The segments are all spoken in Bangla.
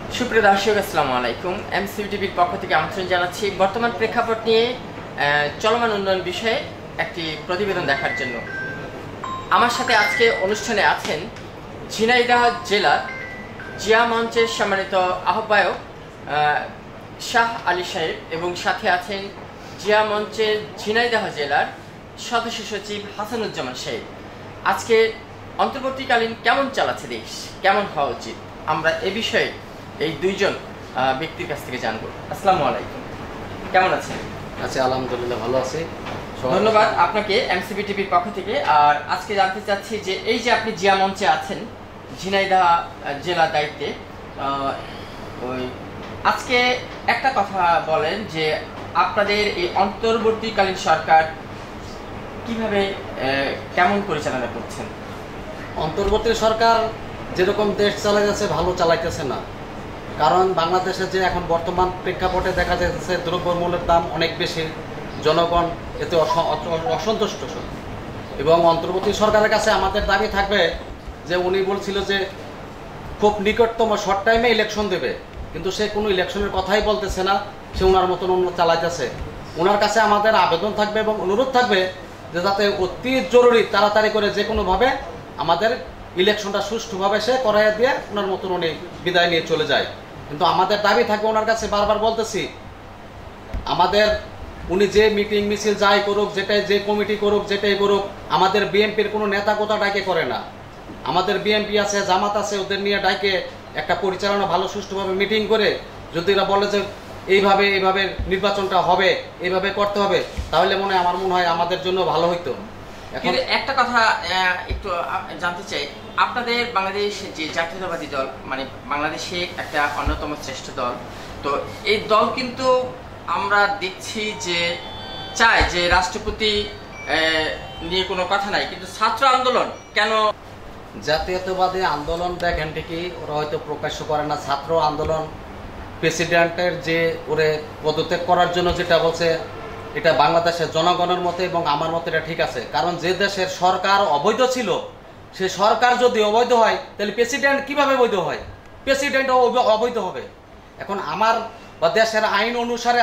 সুপ্রিয় দর্শক, আসসালামু আলাইকুম। mcbtv পক্ষ থেকে আমন্ত্রণ জানাচ্ছি বর্তমান প্রেক্ষাপট নিয়ে চলমান উন্নয়ন বিষয়ে একটি প্রতিবেদন দেখার জন্য। আমার সাথে আজকে অনুষ্ঠানে আছেন ঝিনাইদহ জেলার জিয়া মঞ্চের সম্মানিত আহ্বায়ক শাহ আলী সাহেব এবং সাথে আছেন জিয়া মঞ্চের ঝিনাইদহ জেলার সদস্য সচিব হাসানুজ্জামান সাহেব। আজকে অন্তর্বর্তীকালীন কেমন চালাচ্ছে দেশ, কেমন হওয়া উচিত, আমরা এ বিষয়ে এই দুইজন ব্যক্তির কাছ থেকে জানবো। আসসালামু আলাইকুম, কেমন আছেন? আচ্ছা, আলহামদুলিল্লাহ ভালো আছি। ধন্যবাদ আপনাকে mcbtv-র পক্ষ থেকে। আর আজকে জানতে চাচ্ছি যে এই যে আপনি জিয়া মঞ্চে আছেন ঝিনাইদহ জেলার দায়িত্বে, আজকে একটা কথা বলেন যে আপনাদের এই অন্তর্বর্তীকালীন সরকার কিভাবে কেমন পরিচালনা করছেন? অন্তর্বর্তী সরকার যেরকম দেশ চালাইতেছে ভালো চালাইতেছে না, কারণ বাংলাদেশে যে এখন বর্তমান প্রেক্ষাপটে দেখা যাচ্ছে দ্রব্যমূল্যের দাম অনেক বেশি, জনগণ এতে অসন্তুষ্ট। এবং অন্তর্বর্তী সরকারের কাছে আমাদের দাবি থাকবে যে উনি বলছিল যে খুব নিকটতম শর্ট টাইমে ইলেকশন দেবে, কিন্তু সে কোনো ইলেকশনের কথাই বলতেছে না, সে ওনার মতন অন্য চালাইতেছে। ওনার কাছে আমাদের আবেদন থাকবে এবং অনুরোধ থাকবে যে যাতে অতি জরুরি তাড়াতাড়ি করে যে কোনোভাবে আমাদের ইলেকশনটা সুষ্ঠুভাবে সে করাইয়া দিয়ে ওনার মতন উনি বিদায় নিয়ে চলে যায়। কিন্তু আমাদের দাবি থাকবে ওনার কাছে, বারবার বলতেছি, আমাদের উনি যে মিটিং মিছিল যাই করুক, যেটাই যে কমিটি করুক, যেটাই করুক, আমাদের বিএনপির কোনো নেতা কোথা ডাকে করে না। আমাদের বিএনপি আছে, জামাত আছে, ওদের নিয়ে ডাকে একটা পরিচালনা ভালো সুষ্ঠুভাবে মিটিং করে যদি এরা বলে যে এইভাবে এইভাবে নির্বাচনটা হবে, এইভাবে করতে হবে, তাহলে আমার মনে হয় আমাদের জন্য ভালো হইতো। এখন একটা কথা একটু জানতে চাই, আপনাদের বাংলাদেশ যে জাতীয়তাবাদী দল, মানে বাংলাদেশে একটা অন্যতম শ্রেষ্ঠ দল, তো এই দল কিন্তু আমরা দেখছি যে চায় যে রাষ্ট্রপতি নিয়ে কোনো কথা নাই, কিন্তু ছাত্র আন্দোলন কেন? জাতীয়তাবাদী আন্দোলন দেখেন ঠিকই, ওরা হয়তো প্রকাশ্য করে না। ছাত্র আন্দোলন প্রেসিডেন্টের যে ওরে পদত্যাগ করার জন্য যেটা বলছে, এটা বাংলাদেশের জনগণের মতে এবং আমার মতে এটা ঠিক আছে। কারণ যে দেশের সরকার অবৈধ ছিল, সে সরকার যদি অবৈধ হয় তাহলে প্রেসিডেন্ট কিভাবে বৈধ হয়? প্রেসিডেন্ট অবৈধ হবে। এখন আমার বা দেশের আইন অনুসারে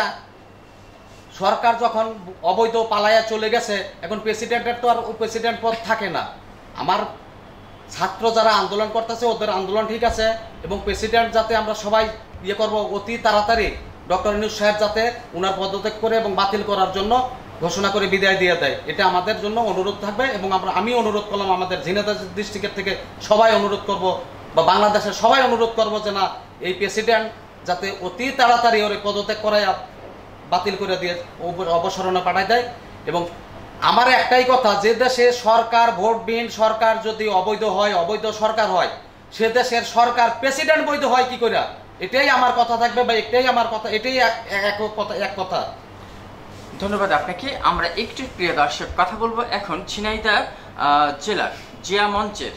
সরকার যখন অবৈধ পালাইয়া চলে গেছে, এখন প্রেসিডেন্টের তো আর প্রেসিডেন্ট পদ থাকে না। আমার ছাত্র যারা আন্দোলন করতেছে ওদের আন্দোলন ঠিক আছে, এবং প্রেসিডেন্ট যাতে আমরা সবাই ইয়ে করবো অতি তাড়াতাড়ি ডক্টর ইউনূস সাহেব যাতে উনার পদত্যাগ করে এবং বাতিল করার জন্য ঘোষণা করে বিদায় দিয়ে দেয়, এটা আমাদের জন্য অনুরোধ থাকবে। এবং আমি অনুরোধ করলাম, আমাদের ঝিনাইদহ ডিস্ট্রিক্টের থেকে সবাই অনুরোধ করব, বা বাংলাদেশের সবাই অনুরোধ করব যে না, এই প্রেসিডেন্ট যাতে অতি তাড়াতাড়ি ওর পদত্যাগ করায় বাতিল করে দিয়ে অবসরণে পাঠায় দেয়। এবং আমার একটাই কথা, যে দেশে সরকার ভোটবিহীন সরকার যদি অবৈধ হয়, অবৈধ সরকার হয়, সে দেশের সরকার প্রেসিডেন্ট বৈধ হয় কি করে? এটাই আমার কথা থাকবে, বা এটাই আমার কথা, এটাই এক কথা। ধন্যবাদ আপনাকে। আমরা একটু প্রিয় দর্শক কথা বলবো এখন ঝিনাইদহ জেলার জিয়া মঞ্চের।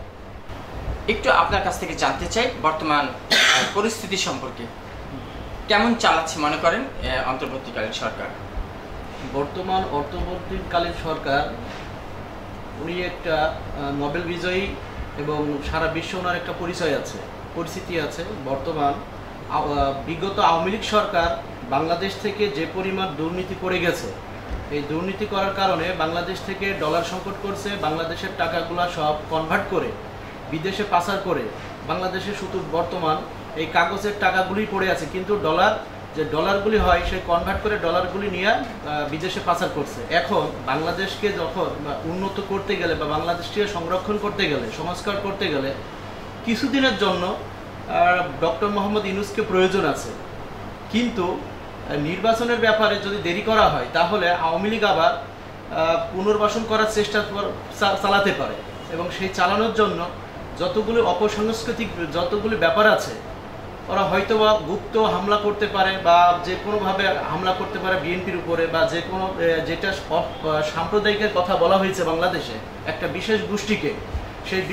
একটু আপনার কাছ থেকে জানতে চাই বর্তমান পরিস্থিতি সম্পর্কে, কেমন চালাচ্ছে মনে করেন অন্তর্বর্তীকালীন সরকার? বর্তমান অন্তর্বর্তীকালীন সরকার, উনি একটা নোবেল বিজয়ী এবং সারা বিশ্ব ওনার একটা পরিস্থিতি আছে। বর্তমান বিগত আওয়ামী লীগ সরকার বাংলাদেশ থেকে যে পরিমাণ দুর্নীতি করে গেছে, এই দুর্নীতি করার কারণে বাংলাদেশ থেকে ডলার সংকট করছে। বাংলাদেশের টাকাগুলো সব কনভার্ট করে বিদেশে পাচার করে বাংলাদেশে শুধু বর্তমান এই কাগজের টাকাগুলি পড়ে আছে, কিন্তু যে ডলারগুলি হয় সে কনভার্ট করে ডলারগুলি নিয়ে বিদেশে পাচার করছে। এখন বাংলাদেশকে যখন উন্নত করতে গেলে বা বাংলাদেশকে সংরক্ষণ করতে গেলে, সংস্কার করতে গেলে কিছুদিনের জন্য ডক্টর মোহাম্মদ ইউনূসকে প্রয়োজন আছে। কিন্তু নির্বাচনের ব্যাপারে যদি দেরি করা হয় তাহলে আওয়ামী লীগ আবার পুনর্বাসন করার চেষ্টা চালাতে পারে, এবং সেই চালানোর জন্য যতগুলো অপসংস্কৃতিক যতগুলি ব্যাপার আছে, ওরা হয়তো বা গুপ্ত হামলা করতে পারে বা যে কোনোভাবে হামলা করতে পারে বিএনপির উপরে, বা যে কোনো যেটা সাম্প্রদায়িকের কথা বলা হয়েছে বাংলাদেশে একটা বিশেষ গোষ্ঠীকে, সেই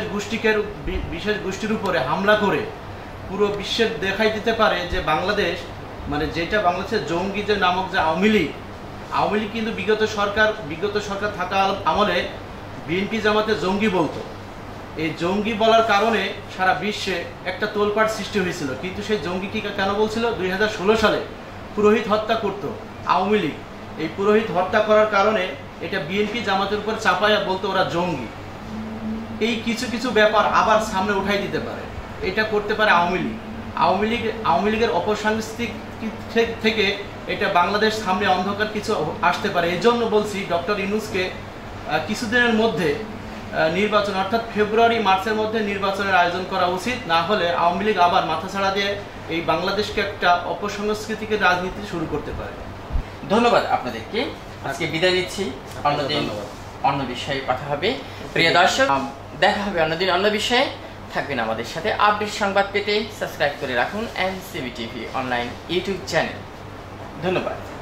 বিশেষ গোষ্ঠীর উপরে হামলা করে পুরো বিশ্বের দেখাই দিতে পারে যে বাংলাদেশ, মানে যেটা বাংলাদেশের জঙ্গি যে নামক যে আওয়ামী লীগ কিন্তু বিগত সরকার থাকা আমলে বিএনপি জামাতে জঙ্গি বলতো। এই জঙ্গি বলার কারণে সারা বিশ্বে একটা তোলপাড় সৃষ্টি হয়েছিল। কিন্তু সেই জঙ্গি কি কেন বলছিল? 2016 সালে পুরোহিত হত্যা করতো আওয়ামী লীগ। এই পুরোহিত হত্যা করার কারণে এটা বিএনপি জামাতের উপর চাপাইয়া বলতো ওরা জঙ্গি। এই কিছু কিছু ব্যাপার আবার সামনে উঠাই দিতে পারে, এটা করতে পারে আওয়ামী লীগ। আওয়ামী লীগের অপসাংস্কৃতিক থেকে এটা বাংলাদেশ সামনে অন্ধকার কিছু আসতে পারে। এই জন্য বলছি ডক্টর ইউনূসকে কিছুদিনের মধ্যে নির্বাচন, অর্থাৎ ফেব্রুয়ারি মার্চের মধ্যে নির্বাচনের আয়োজন করা উচিত। না হলে আওয়ামী লীগ আবার মাথাছাড়া দিয়ে এই বাংলাদেশকে একটা অপসংস্কৃতিক রাজনীতি শুরু করতে পারে। ধন্যবাদ আপনাদেরকে। আজকে বিদায় নিচ্ছি, অন্যদিন অন্য বিষয়ে কথা হবে। প্রিয় দর্শক, দেখা হবে অন্যদিন অন্য বিষয়ে। থাকবেন আমাদের সাথে। আপডেট সংবাদ পেতে সাবস্ক্রাইব করে রাখুন MCBTV অনলাইন ইউটিউব চ্যানেল। ধন্যবাদ।